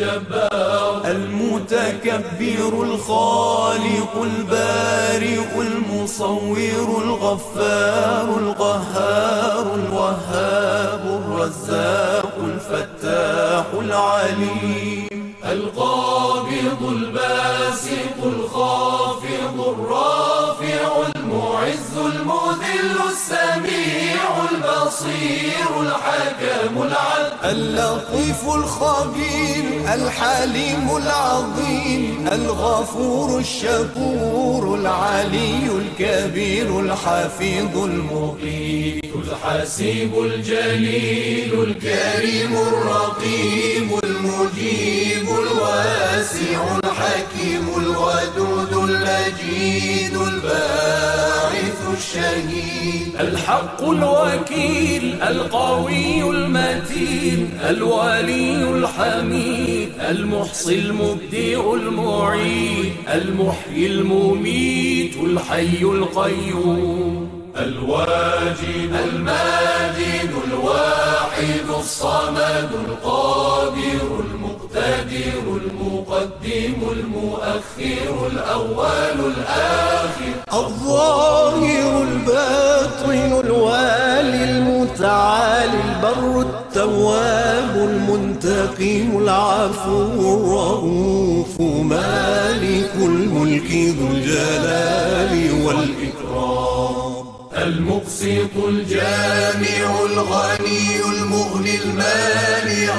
الجبار المتكبر الخالق البارئ المصور الغفار القهار الوهاب الرزاق الفتاح العليم القابض الباسط الخافض الرافع المعز المذل السميع البصير الحكم العدل اللطيف الخبير الحليم العظيم الغفور الشكور العلي الكبير الحفيظ المقيت الحسيب الجليل الكريم الرقيب المجيب الواسع الحكيم الودود المجيد الباعث الشهيد الحق الوكيل القوي المتين الولي الحميد المحصي المبدئ المعيد المحيي المميت الحي القيوم الواجد الماجد الواحد الصمد القادر المقتدر المقدم المؤخر الأول الآخر الظاهر الباطن الوالي المتعالي البر التواب المنتقم العفو الرؤوف مالك الملك ذو الجلال والإكرام المقسط الجامع الغني المغني المانع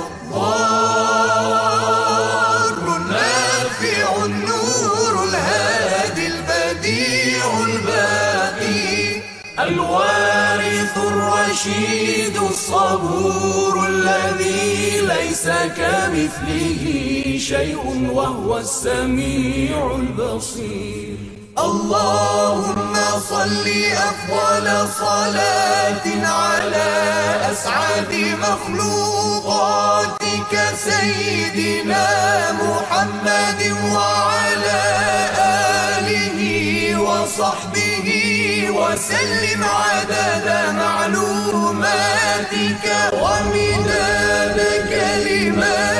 الضار النافع النور الهادي البديع الباقي الوارث الرشيد الصبور الذي ليس كمثله شيء وهو السميع البصير اللهم صل أفضل صلاة على أسعد مخلوقاتك سيدنا محمد وعلى آله وصحبه وسلم عدد معلوماتك ومداد كلماتك